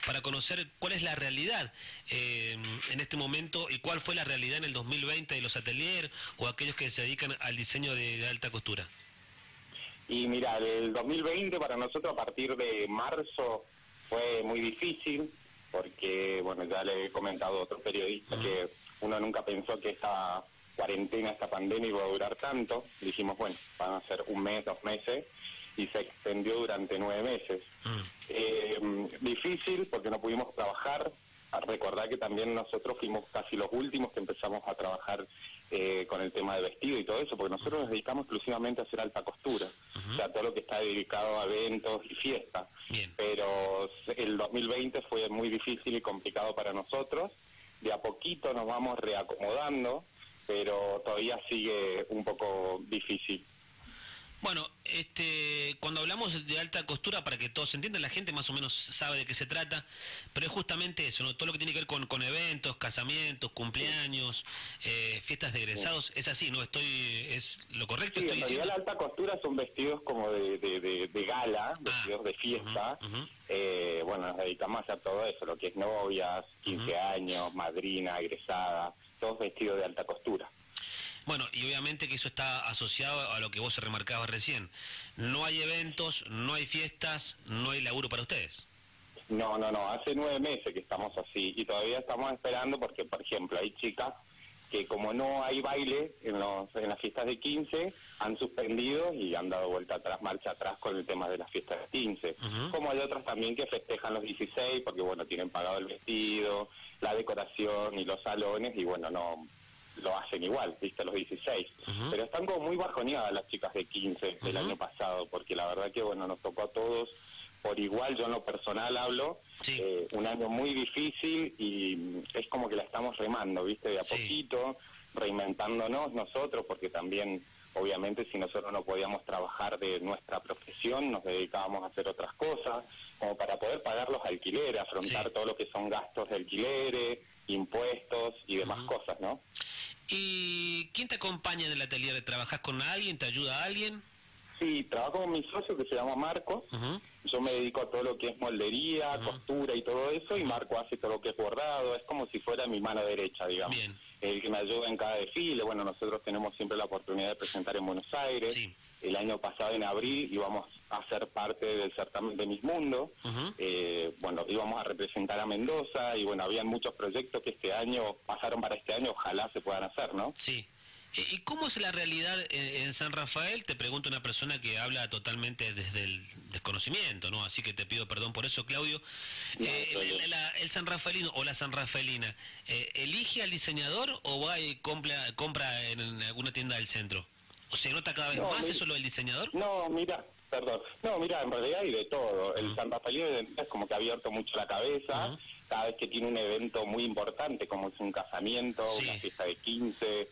para conocer cuál es la realidad en este momento y cuál fue la realidad en el 2020 de los ateliers o aquellos que se dedican al diseño de alta costura. Y mira, el 2020 para nosotros a partir de marzo fue muy difícil, porque, bueno, ya le he comentado a otro periodista que uno nunca pensó que esta cuarentena, esta pandemia iba a durar tanto. Dijimos, bueno, van a ser un mes, 2 meses, y se extendió durante 9 meses. Difícil porque no pudimos trabajar. A recordar que también nosotros fuimos casi los últimos que empezamos a trabajar con el tema de vestido y todo eso, porque nosotros nos dedicamos exclusivamente a hacer alta costura, o sea, todo lo que está dedicado a eventos y fiestas. Pero el 2020 fue muy difícil y complicado para nosotros. De a poquito nos vamos reacomodando, pero todavía sigue un poco difícil. Bueno, cuando hablamos de alta costura, para que todos entiendan, la gente más o menos sabe de qué se trata, pero es justamente eso, ¿no? Todo lo que tiene que ver con eventos, casamientos, cumpleaños, fiestas de egresados, es así, ¿no? ¿Es lo correcto? Sí, en realidad la alta costura son vestidos como de gala, vestidos de fiesta. Bueno, nos dedicamos a hacer todo eso, lo que es novias, 15 años, madrina, egresada, todos vestidos de alta costura. Bueno, y obviamente que eso está asociado a lo que vos remarcabas recién. No hay eventos, no hay fiestas, no hay laburo para ustedes. No, hace 9 meses que estamos así y todavía estamos esperando porque, por ejemplo, hay chicas que como no hay baile en las fiestas de 15, han suspendido y han dado vuelta atrás, marcha atrás con el tema de las fiestas de 15. Como hay otras también que festejan los 16 porque, bueno, tienen pagado el vestido, la decoración y los salones y, bueno, no lo hacen igual, viste, los 16. Pero están como muy bajoneadas las chicas de 15 del año pasado, porque la verdad que, bueno, nos tocó a todos por igual. Yo en lo personal hablo, un año muy difícil y es como que la estamos remando, viste, de a poquito, reinventándonos nosotros, porque también, obviamente, si nosotros no podíamos trabajar de nuestra profesión, nos dedicábamos a hacer otras cosas, como para poder pagar los alquileres, afrontar todo lo que son gastos de alquileres, impuestos y demás cosas, ¿no? ¿Y quién te acompaña en el atelier? ¿Trabajas con alguien? ¿Te ayuda a alguien? Sí, trabajo con mi socio que se llama Marcos. Yo me dedico a todo lo que es moldería, costura y todo eso, y Marco hace todo lo que es bordado. Es como si fuera mi mano derecha, digamos. El que me ayuda en cada desfile. Bueno, nosotros tenemos siempre la oportunidad de presentar en Buenos Aires. El año pasado, en abril, íbamos a ser parte del certamen de Miss Mundo. Bueno, íbamos a representar a Mendoza y, bueno, habían muchos proyectos que este año pasaron para este año, ojalá se puedan hacer, ¿no? Sí. ¿Y cómo es la realidad en San Rafael? Te pregunto una persona que habla totalmente desde el desconocimiento, ¿no? Así que te pido perdón por eso, Claudio. El San Rafaelino o la San Rafaelina, ¿elige al diseñador o va y compra en alguna tienda del centro? ¿O se nota cada vez más eso lo del diseñador? No, mira, en realidad hay de todo. El San Rafaelino es como que ha abierto mucho la cabeza. Cada vez que tiene un evento muy importante, como es un casamiento, una fiesta de 15...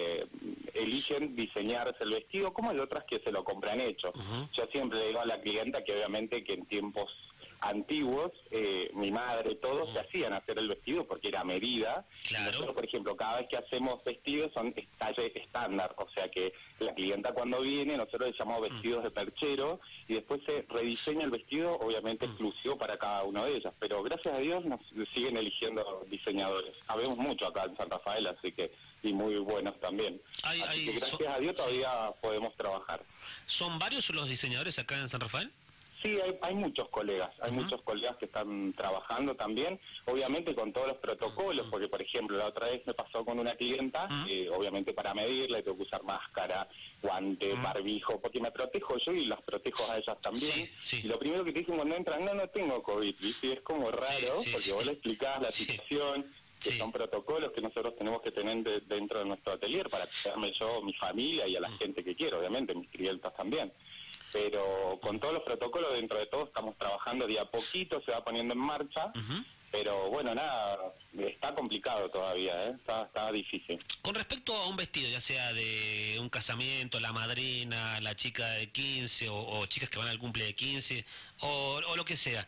eligen diseñarse el vestido, como hay otras que se lo compran hecho. Yo siempre le digo a la clienta que obviamente que en tiempos antiguos, mi madre, todos se hacían hacer el vestido porque era medida. Nosotros, por ejemplo, cada vez que hacemos vestidos son talle estándar, o sea que la clienta cuando viene, nosotros le llamamos vestidos de perchero y después se rediseña el vestido, obviamente exclusivo para cada uno de ellas, pero gracias a Dios nos siguen eligiendo diseñadores. Habemos mucho acá en San Rafael, así que, y muy buenos también. Así que gracias a Dios todavía podemos trabajar. ¿Son varios los diseñadores acá en San Rafael? Sí, hay muchos colegas, muchos colegas que están trabajando también, obviamente con todos los protocolos, porque por ejemplo la otra vez me pasó con una clienta, obviamente para medirla tengo que usar máscara, guante, barbijo, porque me protejo yo y las protejo a ellas también, y lo primero que te dicen cuando entran, no tengo COVID, ¿viste? Es como raro, porque vos le explicás la situación, que son protocolos que nosotros tenemos que tener dentro de nuestro atelier para cuidarme yo, mi familia y a la gente que quiero, obviamente, mis clientas también. Pero con todos los protocolos, dentro de todo, estamos trabajando de a poquito, se va poniendo en marcha, pero bueno, nada, está complicado todavía, está difícil. Con respecto a un vestido, ya sea de un casamiento, la madrina, la chica de 15, o chicas que van al cumple de 15, o lo que sea,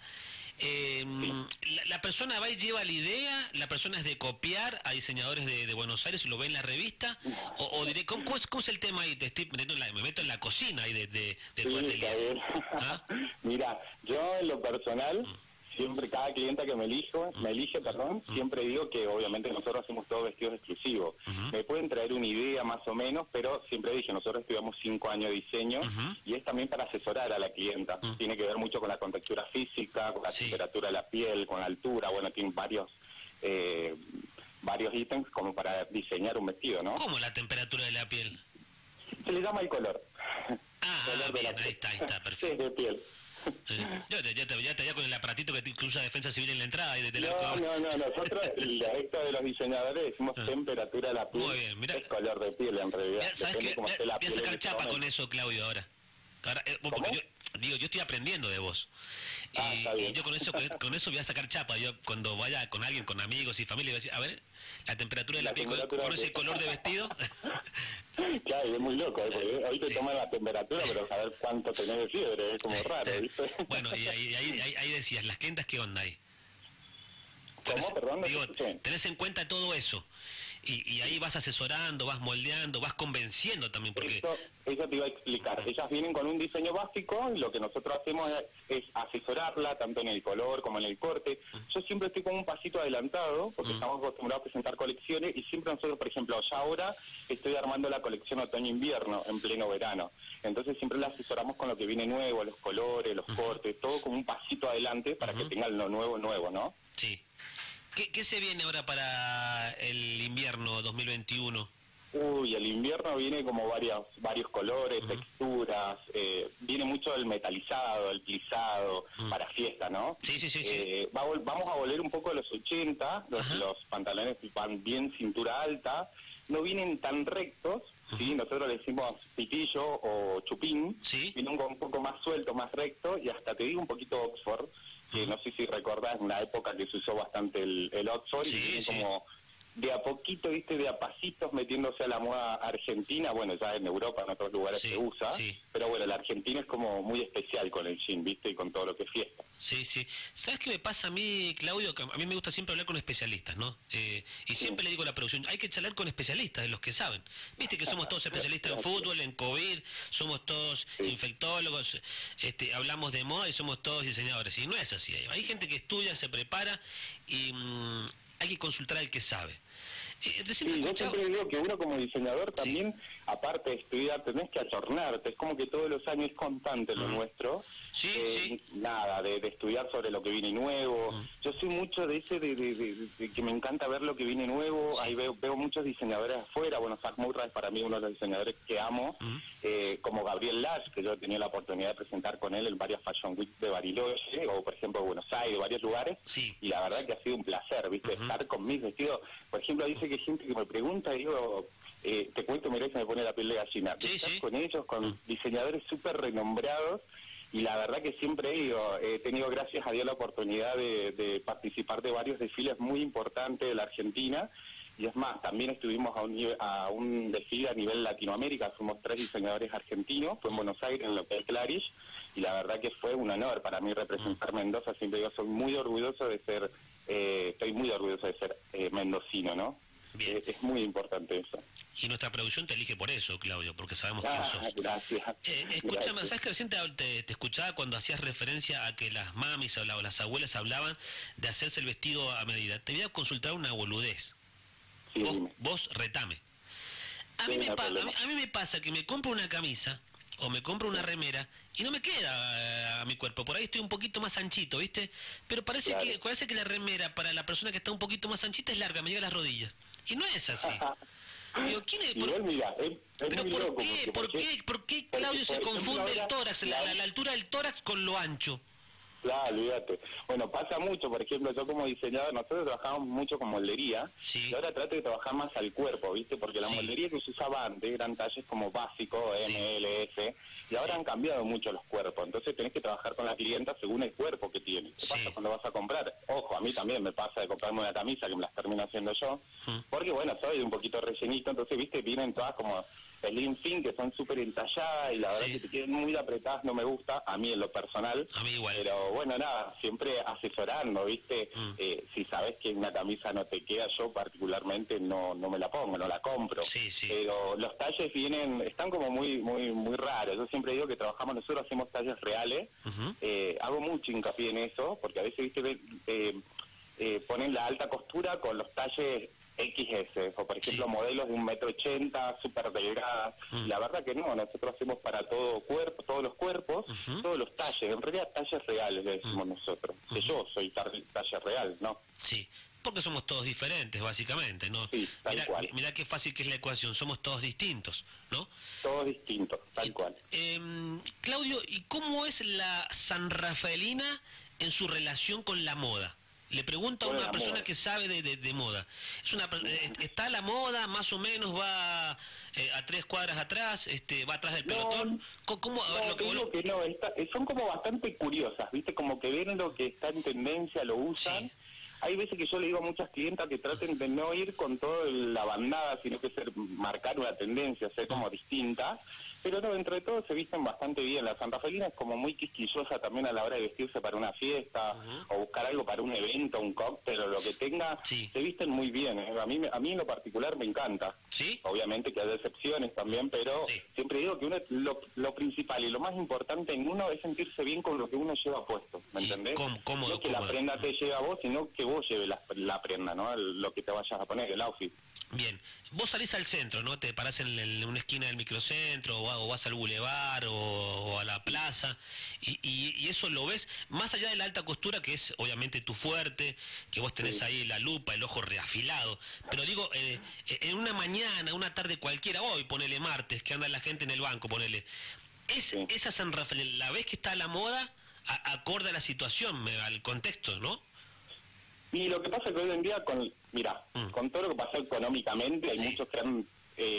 la persona va y lleva la idea, la persona es de copiar a diseñadores de Buenos Aires y lo ve en la revista, o diré, ¿cómo es el tema ahí? Me meto en la cocina ahí de tu atelier. Mira, yo en lo personal siempre, cada clienta que me elige, siempre digo que obviamente nosotros hacemos todos vestidos exclusivos. Me pueden traer una idea más o menos, pero siempre dije, nosotros estudiamos 5 años de diseño y es también para asesorar a la clienta. Tiene que ver mucho con la contextura física, con la temperatura de la piel, con la altura, bueno, tiene varios ítems como para diseñar un vestido, ¿no? ¿Cómo la temperatura de la piel? Se le llama el color. Color bien, ahí está, perfecto. Sí, de piel. Ya te veía con el aparatito que usa Defensa Civil en la entrada y de No, nosotros, esto de los diseñadores, decimos temperatura de la piel. Muy bien, mirá. Es color de piel en realidad. ¿Sabes qué? Voy a sacar chapa con eso, Claudio, ahora. Porque yo estoy aprendiendo de vos. Y yo con eso voy a sacar chapa. Yo cuando vaya con alguien, con amigos y familia, voy a decir, a ver, la temperatura de la piel con ese color de vestido. Claro, es muy loco, porque hoy te toman la temperatura, pero saber cuánto tenés de fiebre, es como raro, ¿viste? Bueno, y ahí decías, ¿las clientas qué onda ahí? ¿Cómo? Perdón, digo, tenés en cuenta todo eso. Y ahí vas asesorando, vas moldeando, vas convenciendo también, porque... Eso te iba a explicar. Ellas vienen con un diseño básico y lo que nosotros hacemos es asesorarla, tanto en el color como en el corte. Yo siempre estoy con un pasito adelantado, porque estamos acostumbrados a presentar colecciones, y siempre nosotros, por ejemplo, ya ahora estoy armando la colección otoño-invierno en pleno verano. Entonces siempre la asesoramos con lo que viene nuevo, los colores, los cortes, todo como un pasito adelante para que tengan lo nuevo, ¿no? Sí. ¿Qué se viene ahora para el invierno 2021? Uy, el invierno viene como varios colores, texturas, viene mucho el metalizado, el plisado, para fiesta, ¿no? Sí. Vamos a volver un poco a los 80, los pantalones van bien cintura alta, no vienen tan rectos, ¿sí? Nosotros le decimos pitillo o chupín, vienen un poco más suelto, más recto, y hasta te digo un poquito Oxford, que no sé si recordás, en la época que se usó bastante el Oxford, y viene como de a poquito, viste, de a pasitos metiéndose a la moda argentina. Bueno, ya en Europa, en otros lugares se usa, pero bueno, la Argentina es como muy especial con el jean, viste, y con todo lo que es fiesta. Sí. ¿Sabes qué me pasa a mí, Claudio? Que a mí me gusta siempre hablar con especialistas, ¿no? Y siempre le digo a la producción, hay que charlar con especialistas, de los que saben. Viste que somos todos especialistas en fútbol, en COVID, somos todos infectólogos, hablamos de moda y somos todos diseñadores. Y no es así. Hay gente que estudia, se prepara y hay que consultar al que sabe. Yo siempre digo que uno como diseñador también, aparte de estudiar, tenés que ayornarte. Es como que todos los años es constante lo nuestro. Nada, de estudiar sobre lo que viene nuevo. Yo soy mucho de ese, de que me encanta ver lo que viene nuevo. Ahí veo muchos diseñadores afuera. Bueno, Zach Murray es para mí uno de los diseñadores que amo. Como Gabriel Lash, que yo he tenido la oportunidad de presentar con él en varias Fashion Week de Bariloche, o por ejemplo Buenos Aires, varios lugares. Y la verdad que ha sido un placer, ¿viste? Estar con mis vestidos. Por ejemplo, dice que hay gente que me pregunta y digo... te cuento, mirá, se me pone la piel de gallina. Estás con ellos, con diseñadores súper renombrados, y la verdad que siempre he tenido, gracias a Dios, la oportunidad de participar de varios desfiles muy importantes de la Argentina, y es más, también estuvimos a un desfile a nivel Latinoamérica. Fuimos 3 diseñadores argentinos, fue en Buenos Aires, en el Hotel Clarish, y la verdad que fue un honor para mí representar Mendoza. Siempre digo, soy muy orgulloso de ser, estoy muy orgulloso de ser mendocino, ¿no? Es muy importante eso. Y nuestra producción te elige por eso, Claudio, porque sabemos quién sos. Gracias. Escúchame, ¿sabes que recién te escuchaba cuando hacías referencia a que las mamis o las abuelas hablaban de hacerse el vestido a medida? Te voy a consultar una boludez. Vos retame. A mí me pasa que me compro una camisa o me compro una remera y no me queda a mi cuerpo. Por ahí estoy un poquito más anchito, ¿viste? Pero parece que la remera para la persona que está un poquito más anchita es larga, me llega a las rodillas. Y no es así. Digo, ¿quién es? ¿Por qué Claudio se confunde el tórax, la altura del tórax con lo ancho? Claro, olvídate. Bueno, pasa mucho, por ejemplo, yo como diseñador, nosotros trabajamos mucho con moldería, y ahora trato de trabajar más al cuerpo, ¿viste? Porque la moldería que se usaba antes eran talles como básicos, M, L, S, y ahora han cambiado mucho los cuerpos, entonces tenés que trabajar con la clienta según el cuerpo que tiene. ¿Qué pasa cuando vas a comprar? Ojo, a mí también me pasa de comprarme una camisa que me las termino haciendo yo, porque bueno, soy un poquito rellenito, entonces, ¿viste? Vienen todas como slim fin, que son súper entalladas y la verdad que te quedan muy apretadas, no me gusta, a mí en lo personal. A mí igual. Pero bueno, nada, siempre asesorando, ¿viste? Si sabes que una camisa no te queda, yo particularmente no me la pongo, no la compro. Sí, sí. Pero los talles están como muy raros. Yo siempre digo que nosotros hacemos talles reales. Hago mucho hincapié en eso, porque a veces, ¿viste? Ponen la alta costura con los talles XS, o por ejemplo modelos de 1,80 m, súper delgadas. La verdad que no, nosotros hacemos para todo cuerpo, todos los cuerpos, todos los talles, en realidad talles reales le decimos nosotros, que yo soy talle real, ¿no? Sí, porque somos todos diferentes, básicamente, ¿no? Sí, tal cual. Mirá qué fácil que es la ecuación, somos todos distintos, ¿no? Todos distintos, tal cual. Claudio, ¿y cómo es la sanrafaelina en su relación con la moda? Le pregunto a una persona que sabe de moda. ¿Está a la moda? ¿Más o menos va a 3 cuadras atrás? ¿Va atrás del pelotón? ¿Cómo, son como bastante curiosas, ¿viste? Como que ven lo que está en tendencia, lo usan. Sí. Hay veces que yo le digo a muchas clientas que traten de no ir con toda la bandada, sino que marcar una tendencia, ser como distinta. Pero no, entre todo se visten bastante bien. La sanrafaelina es como muy quisquillosa también a la hora de vestirse para una fiesta o buscar algo para un evento, un cóctel o lo que tenga. Se visten muy bien. A mí en lo particular me encanta. ¿Sí? Obviamente que hay excepciones también, pero siempre digo que lo principal y lo más importante en uno es sentirse bien con lo que uno lleva puesto, ¿me entendés? Cómodo, no que la prenda te lleve a vos, sino que vos lleves la prenda, ¿no? Lo que te vayas a poner, el outfit. Bien, vos salís al centro, ¿no? Te parás en una esquina del microcentro o vas al bulevar o a la plaza y eso lo ves más allá de la alta costura, que es obviamente tu fuerte, que vos tenés ahí la lupa, el ojo reafilado, pero digo, en una mañana, una tarde cualquiera, hoy ponele martes, que anda la gente en el banco, ponele, esa San Rafael, ¿la ves que está a la moda acorde a la situación, al contexto, no? Y lo que pasa es que hoy en día, con todo lo que pasó económicamente, hay muchos que han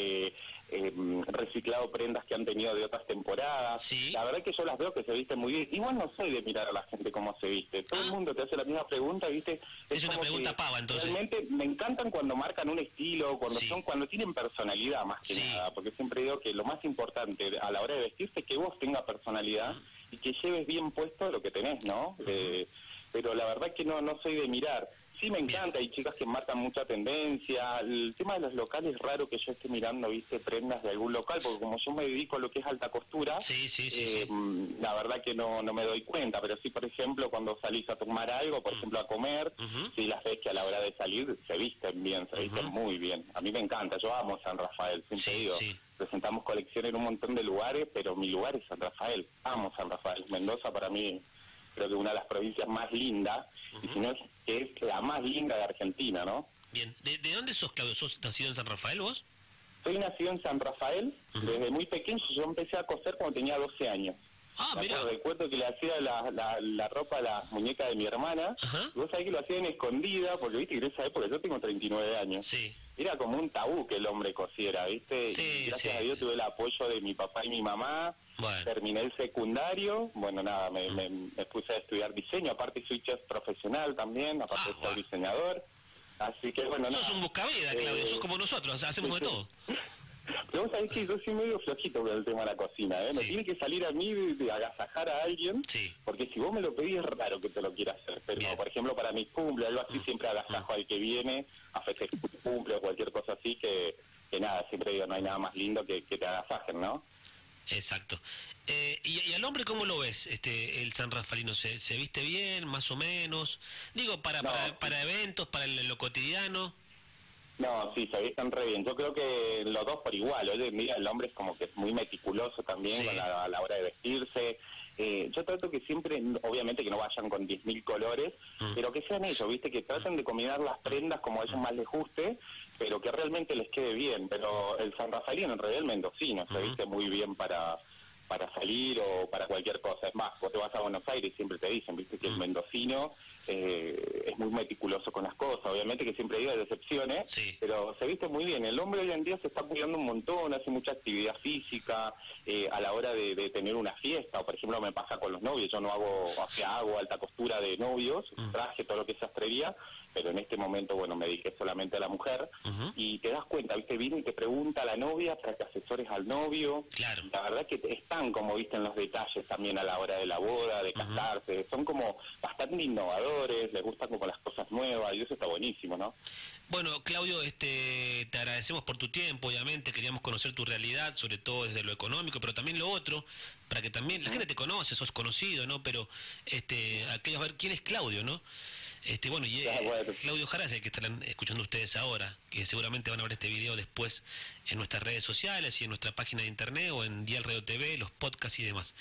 reciclado prendas que han tenido de otras temporadas. La verdad es que yo las veo que se visten muy bien. Igual no soy de mirar a la gente cómo se viste. Todo el mundo te hace la misma pregunta, ¿viste? Es una pregunta pava, entonces. Realmente me encantan cuando marcan un estilo, cuando tienen personalidad más que nada, porque siempre digo que lo más importante a la hora de vestirse es que vos tengas personalidad y que lleves bien puesto lo que tenés, ¿no? Pero la verdad es que no soy de mirar. Sí me encanta, hay chicas que marcan mucha tendencia. El tema de los locales es raro que yo esté mirando, viste, prendas de algún local, porque como yo me dedico a lo que es alta costura, la verdad que no me doy cuenta, pero sí, por ejemplo, cuando salís a tomar algo, por ejemplo, a comer, sí las ves que a la hora de salir se visten bien, se visten muy bien. A mí me encanta, yo amo San Rafael, siempre digo. Presentamos colección en un montón de lugares, pero mi lugar es San Rafael, amo San Rafael. Mendoza para mí creo que una de las provincias más lindas, y si no es que es la más linda de Argentina, ¿no? Bien, ¿de dónde sos, Claudio? ¿Sos nacido en San Rafael vos? Soy nacido en San Rafael, desde muy pequeño. Yo empecé a coser cuando tenía 12 años. Mira. Recuerdo que le hacía la ropa a la muñeca de mi hermana, y vos sabés que lo hacía en escondida, porque viste que en esa época yo tengo 39 años. Era como un tabú que el hombre cosiera, ¿viste? Y gracias a Dios tuve el apoyo de mi papá y mi mamá. Terminé el secundario, bueno, nada, me puse a estudiar diseño, aparte soy chef profesional también, aparte soy diseñador. Así que bueno, sos un buscavida, Claudio, sos como nosotros, hacemos de todo. Pero vos sabés que yo soy medio flojito con el tema de la cocina, ¿eh? Me tiene que salir a mí de agasajar a alguien, porque si vos me lo pedís es raro que te lo quiera hacer. Pero, por ejemplo, para mis cumple, algo así, siempre agasajo al que viene a festejar tu cumple o cualquier cosa así, que nada, siempre digo, no hay nada más lindo que te agasajen, ¿no? Exacto. ¿Y al hombre cómo lo ves, el sanrafaelino? ¿Se viste bien, más o menos? Digo, para eventos, para lo cotidiano. No, sí, se visten re bien. Yo creo que los dos por igual. Hoy en día el hombre es como que es muy meticuloso también a la hora de vestirse. Yo trato que siempre, obviamente que no vayan con 10.000 colores, pero que sean ellos, ¿viste? Que traten de combinar las prendas como a ellos más les guste, pero que realmente les quede bien. Pero el sanrafaelino, en realidad el mendocino, se viste muy bien para salir o para cualquier cosa. Es más, vos te vas a Buenos Aires y siempre te dicen, ¿viste? Que el mendocino es muy meticuloso con las cosas, obviamente que siempre hay decepciones, sí, pero se viste muy bien. El hombre hoy en día se está cuidando un montón, hace mucha actividad física, a la hora de tener una fiesta, o por ejemplo me pasa con los novios, yo no hago, o sea, hago alta costura de novios, traje todo lo que es sastrería, pero en este momento, bueno, me dediqué solamente a la mujer, y te das cuenta, ¿viste? Viene y te pregunta a la novia para que asesores al novio. claro. La verdad que están, como viste, en los detalles también a la hora de la boda, de casarse, son como bastante innovadores, les gustan como las cosas nuevas, y eso está buenísimo, ¿no? Bueno, Claudio, te agradecemos por tu tiempo, obviamente, queríamos conocer tu realidad, sobre todo desde lo económico, pero también lo otro, para que también la gente te conoce, sos conocido, ¿no? Pero aquellos a ver quién es Claudio, ¿no? Bueno, y Claudio Jara es el que estarán escuchando ustedes ahora, que seguramente van a ver este video después en nuestras redes sociales y en nuestra página de internet o en Dial Radio TV, los podcasts y demás.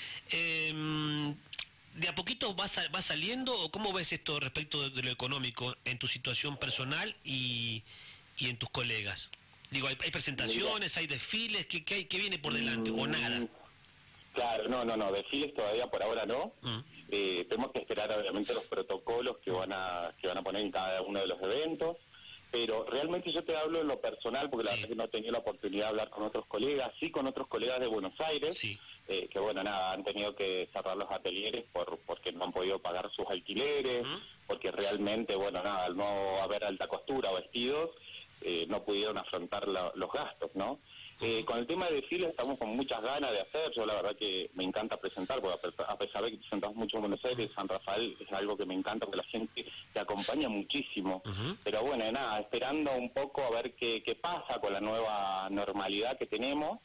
¿De a poquito va saliendo o cómo ves esto respecto de lo económico en tu situación personal y en tus colegas? Digo, ¿hay presentaciones, hay desfiles? ¿Qué viene por delante o nada? Claro, no, desfiles todavía por ahora no. Tenemos que esperar obviamente los protocolos que van a poner en cada uno de los eventos, pero realmente yo te hablo en lo personal, porque la verdad es que no he tenido la oportunidad de hablar con otros colegas, sí con otros colegas de Buenos Aires, que bueno, nada, han tenido que cerrar los atelieres porque no han podido pagar sus alquileres, porque realmente, bueno, nada, al no haber alta costura o vestidos, no pudieron afrontar los gastos, ¿no? Con el tema de desfiles estamos con muchas ganas de hacer. Yo la verdad que me encanta presentar, porque a pesar de que presentamos mucho en Buenos Aires, San Rafael es algo que me encanta, porque la gente te acompaña muchísimo. Pero bueno, nada, esperando un poco a ver qué pasa con la nueva normalidad que tenemos.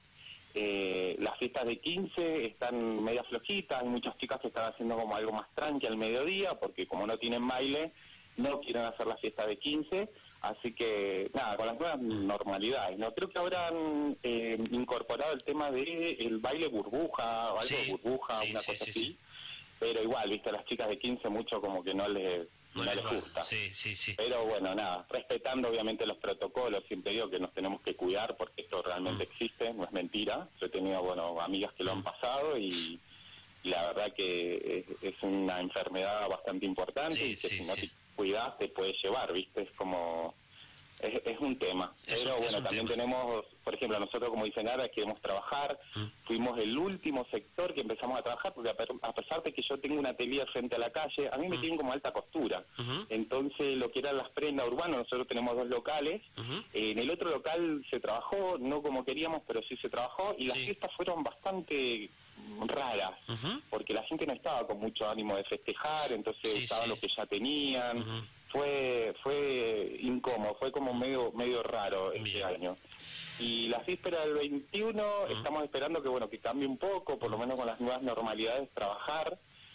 Las fiestas de 15 están medio flojitas, hay muchas chicas que están haciendo como algo más tranqui al mediodía, porque como no tienen baile, no quieren hacer la fiesta de 15. Así que, nada, con las nuevas normalidades, ¿no? Creo que habrán incorporado el tema de el baile burbuja, o algo de burbuja, una cosa así. Pero igual, viste, a las chicas de 15 mucho como que no les gusta. Pero bueno, nada, respetando obviamente los protocolos, siempre digo que nos tenemos que cuidar porque esto realmente existe, no es mentira. Yo he tenido, bueno, amigas que lo han pasado y la verdad que es una enfermedad bastante importante y que si no te cuidás te puede llevar, ¿viste? Es como... Es un tema, pero bueno, también tenemos, por ejemplo, nosotros como diseñadores queremos trabajar, fuimos el último sector que empezamos a trabajar, porque a pesar de que yo tengo una atelier frente a la calle, a mí me tienen como alta costura, entonces lo que eran las prendas urbanas, nosotros tenemos 2 locales, en el otro local se trabajó, no como queríamos, pero sí se trabajó, y las fiestas fueron bastante raras, porque la gente no estaba con mucho ánimo de festejar, entonces usaban lo que ya tenían. Fue incómodo, fue como medio raro este año. Y la víspera del 21 estamos esperando que bueno que cambie un poco, por lo menos con las nuevas normalidades, trabajar.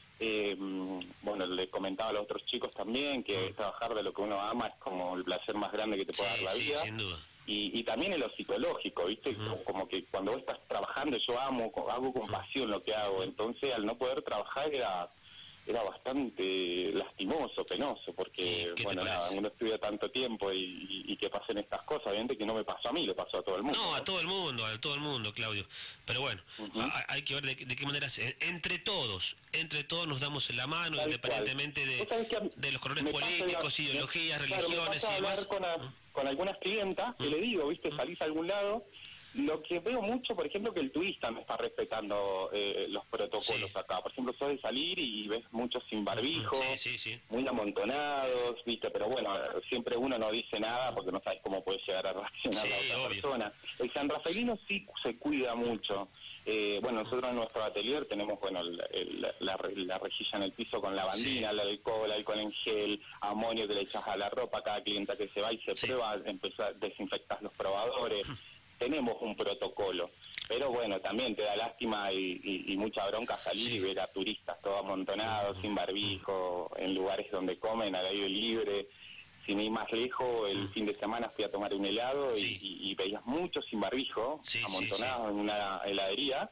Bueno, le comentaba a los otros chicos también que trabajar de lo que uno ama es como el placer más grande que te puede dar la vida. Sin duda. Y también en lo psicológico, ¿viste? Como que cuando vos estás trabajando, yo hago con pasión lo que hago, entonces al no poder trabajar era bastante lastimoso, penoso, porque, bueno, nada, uno estudia tanto tiempo y que pasen estas cosas, obviamente que no me pasó a mí, le pasó a todo el mundo. No, a todo el mundo, Claudio. Pero bueno, hay que ver de qué manera, entre todos nos damos la mano, independientemente de los colores políticos, ideologías, religiones y demás. Con algunas clientas, que le digo, ¿viste? Salís a algún lado. Lo que veo mucho, por ejemplo, que el turista no está respetando los protocolos acá. Por ejemplo, sos de salir y ves muchos sin barbijo, muy amontonados, ¿viste? Pero bueno, siempre uno no dice nada porque no sabes cómo puede llegar a reaccionar la otra persona. El sanrafaelino sí se cuida mucho. Bueno, nosotros en nuestro atelier tenemos, bueno, la rejilla en el piso con lavandina, el alcohol en gel, amonio que le echas a la ropa a cada clienta que se va y se prueba, desinfectas los probadores. Tenemos un protocolo, pero bueno, también te da lástima y mucha bronca salir y ver a turistas todos amontonados, sin barbijo, en lugares donde comen al aire libre. Sin ir más lejos, el fin de semana fui a tomar un helado y veías muchos sin barbijo, amontonados en una heladería,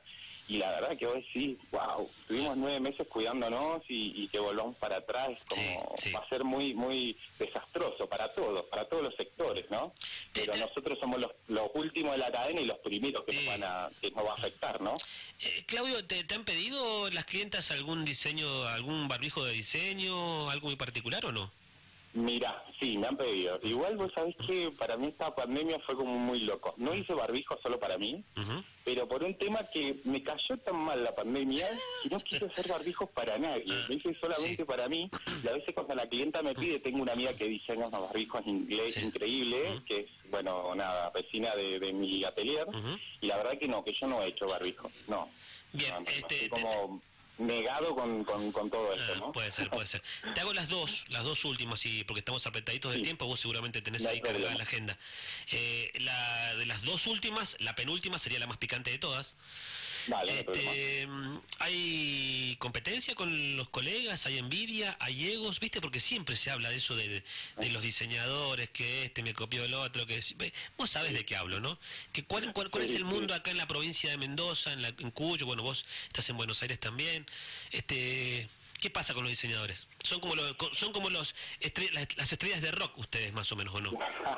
y la verdad que hoy sí, wow, tuvimos 9 meses cuidándonos y que volvamos para atrás, como va a ser muy muy desastroso para todos los sectores, ¿no? Pero nosotros somos los últimos de la cadena y los primeros que nos va a afectar, ¿no? Claudio, ¿te han pedido las clientas algún diseño, algún barbijo de diseño, algo muy particular o no? Mira, sí, me han pedido. Igual vos sabés que para mí esta pandemia fue como muy loco. No hice barbijo solo para mí, pero por un tema que me cayó tan mal la pandemia que no quise hacer barbijos para nadie. Lo hice solamente para mí. Y a veces cuando la clienta me pide, tengo una amiga que diseña unos barbijos en inglés increíbles, que es, bueno, nada, vecina de mi atelier. Y la verdad que no, que yo no he hecho barbijo, no. Bien, estoy como negado con todo esto, ¿no? Puede ser. Te hago las dos últimas, porque estamos apretaditos de tiempo, vos seguramente tenés ahí cargada en la agenda. La de las dos últimas, la penúltima sería la más picante de todas. Vale, ¿hay competencia con los colegas? ¿Hay envidia? ¿Hay egos? ¿Viste? Porque siempre se habla de eso de los diseñadores, que me copió el otro, que vos sabés de qué hablo, ¿no? Que ¿Cuál es el mundo acá en la provincia de Mendoza, en Cuyo? Bueno, vos estás en Buenos Aires también. ¿Qué pasa con los diseñadores? Son como las estrellas de rock ustedes, más o menos, ¿o no?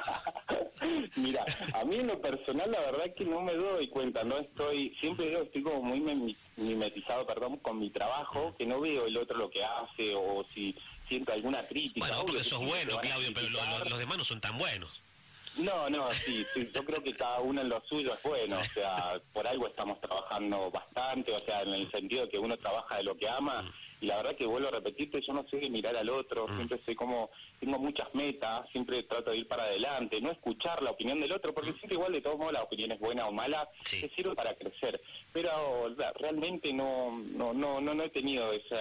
Mira, a mí en lo personal la verdad que no me doy cuenta, siempre estoy como muy mimetizado, con mi trabajo, que no veo el otro lo que hace o si siento alguna crítica. Bueno, porque sos bueno, Claudio, pero los demás no son tan buenos. No, sí, yo creo que cada uno en lo suyo es bueno, o sea, por algo estamos trabajando bastante, o sea, en el sentido de que uno trabaja de lo que ama, y la verdad que vuelvo a repetirte, yo no sé de mirar al otro, siempre soy como, tengo muchas metas, siempre trato de ir para adelante, no escuchar la opinión del otro, porque siempre igual de todos modos la opinión es buena o mala, que sirve para crecer, pero realmente no he tenido ese,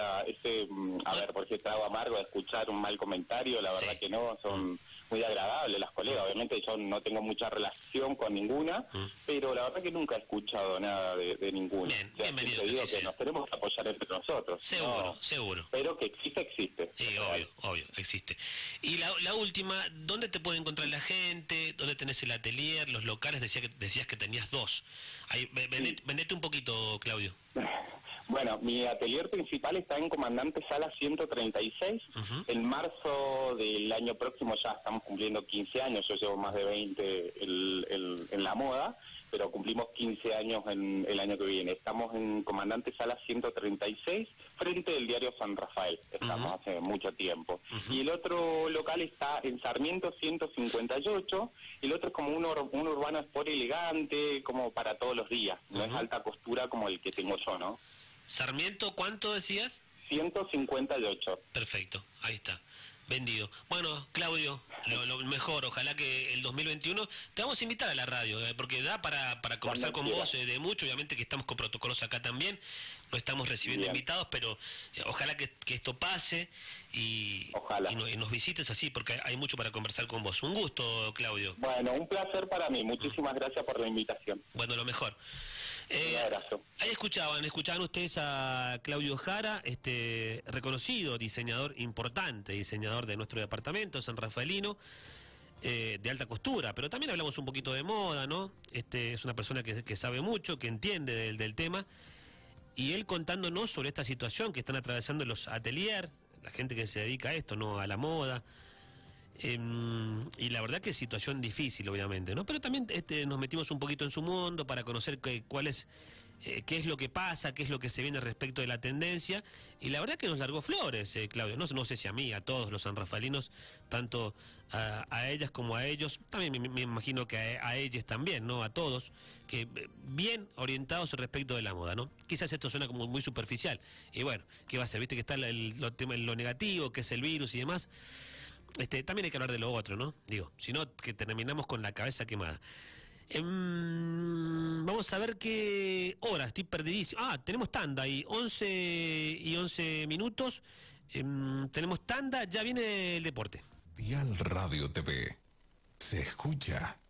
a ver, porque trago amargo de escuchar un mal comentario, la verdad que no, son muy agradables las colegas, obviamente yo no tengo mucha relación con ninguna, pero la verdad que nunca he escuchado nada de ninguna. Bien, o sea, bienvenido. Digo que nos tenemos que apoyar entre nosotros. Seguro. Pero que existe. Sí, obvio, existe. Y la última, ¿dónde te puede encontrar la gente? ¿Dónde tenés el atelier, los locales? Decías que tenías 2. Ahí, vendete un poquito, Claudio. Bueno, mi atelier principal está en Comandante Sala 136. En marzo del año próximo ya estamos cumpliendo 15 años. Yo llevo más de 20 en la moda, pero cumplimos 15 años en el año que viene. Estamos en Comandante Sala 136, frente del diario San Rafael. Estamos hace mucho tiempo. Y el otro local está en Sarmiento 158. Y el otro es como un urbano sport elegante, como para todos los días. No es alta costura como el que tengo yo, ¿no? Sarmiento, ¿cuánto decías? 158. Perfecto, ahí está. Vendido. Bueno, Claudio, lo mejor, ojalá que el 2021 te vamos a invitar a la radio, porque da para conversar con vos de mucho, obviamente que estamos con protocolos acá también, no estamos recibiendo invitados, pero ojalá que esto pase y nos visites así, porque hay mucho para conversar con vos. Un gusto, Claudio. Bueno, un placer para mí, muchísimas gracias por la invitación. Bueno, lo mejor. Un abrazo. Ahí escuchaban ustedes a Claudio Jara, reconocido diseñador importante, diseñador de nuestro departamento sanrafaelino, de alta costura, pero también hablamos un poquito de moda, ¿no? Es una persona que sabe mucho, que entiende del tema, y él contándonos sobre esta situación que están atravesando los ateliers, la gente que se dedica a esto, ¿no? A la moda. Y la verdad que es situación difícil, obviamente, ¿no? Pero también nos metimos un poquito en su mundo para conocer qué es lo que pasa, qué es lo que se viene respecto de la tendencia, y la verdad que nos largó flores, Claudio, no sé si a mí, a todos los sanrafalinos, tanto a ellas como a ellos, también me imagino que a ellas también, ¿no? A todos, que bien orientados respecto de la moda, ¿no? Quizás esto suena como muy superficial, y bueno, ¿qué va a ser? Viste que está lo negativo, que es el virus y demás. También hay que hablar de lo otro, ¿no? Digo, si no, que terminamos con la cabeza quemada. Vamos a ver qué hora, estoy perdidísimo. Tenemos tanda ahí, 11:11 minutos. Tenemos tanda, ya viene el deporte. Dial Radio TV. Se escucha